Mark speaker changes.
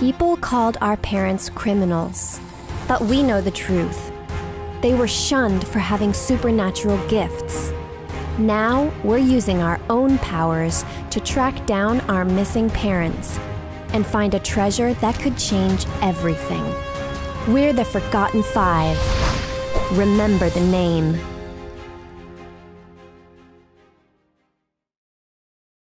Speaker 1: People called our parents criminals, but we know the truth. They were shunned for having supernatural gifts. Now, we're using our own powers to track down our missing parents and find a treasure that could change everything. We're the Forgotten Five. Remember the name.